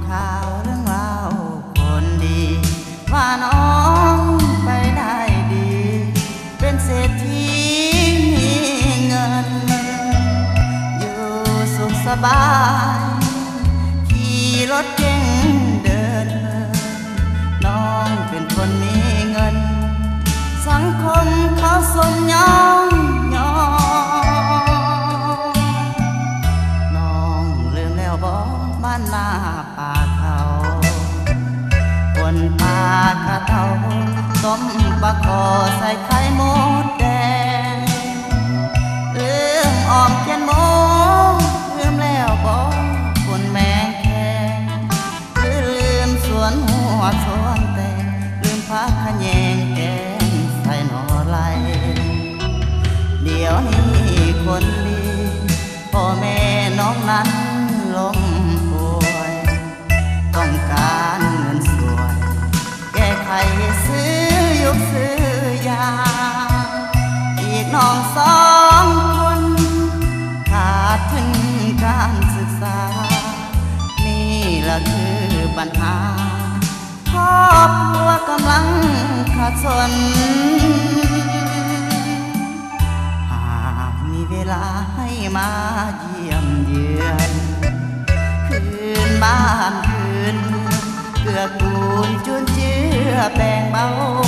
ข่าวเรื่องราวคนดีว่าน้องไปได้ดีเป็นเศรษฐีมีเงินอยู่สุขสบายขี่รถเก๋งเดินน้องเป็นคนมีเงินสังคมเขาสมยองน้องลืมแล้วบ่บ้านนาป่าเขาคนป่าข้าเต่าต้มปลาคอใส่ไข่มดแดงลืมออมเขียนโมลืมแล้วบ่คนแมงแคงลืมสวนหัวสวนแตงลืมพักขะแยงแกงใส่หน่อไร่เดี๋ยวนี้คนดีพ่อแม่น้องนั้นล้มป่วยต้องการเงินสวยแก้ไขซื้อยุกซื้อยาอีกน้องสองคนขาดทุนการศึกษานี่ล่ะคือปัญหาครอบครัวกำลังขาดสนหากมีเวลาให้มาเยี่ยมเยือนคืนบ้านคืนเกื้อกูลจุนเจือแบ่งเบา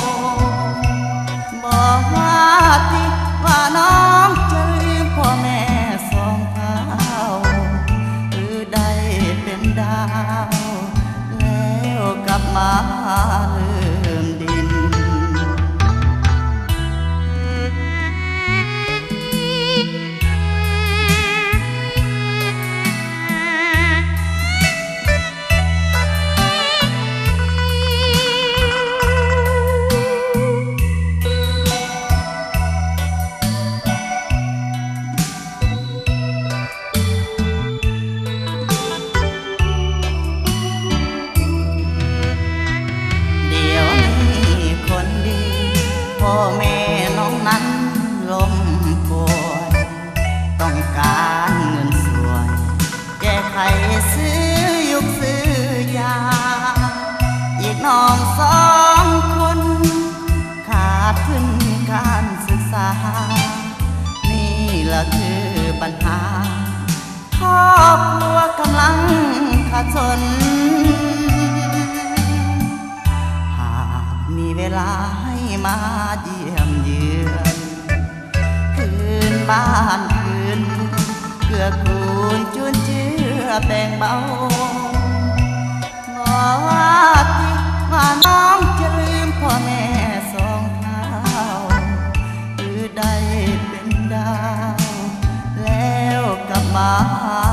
บอกว่าที่ว่าน้องจะลืมพ่อแม่สองเท้าหรือได้เป็นดาวแล้วกลับมาลืมดินพ่อแม่น้องนั้นล้มป่วยต้องการเงินสวยแก้ไขซื้อยุกซื้อยาอีกน้องสองคนขาดทุนการศึกษานี่ล่ะคือปัญหาครอบครัวกำลังขาดสนมีเวลาให้มาเยี่ยมเยือนคืนบ้านคืนเกื้อกูลจุนเจือแบ่งเบาบอกว่าที่ว่าน้องจะลืมพ่อแม่สองเท้าหรือได้เป็นดาวแล้วกลับมา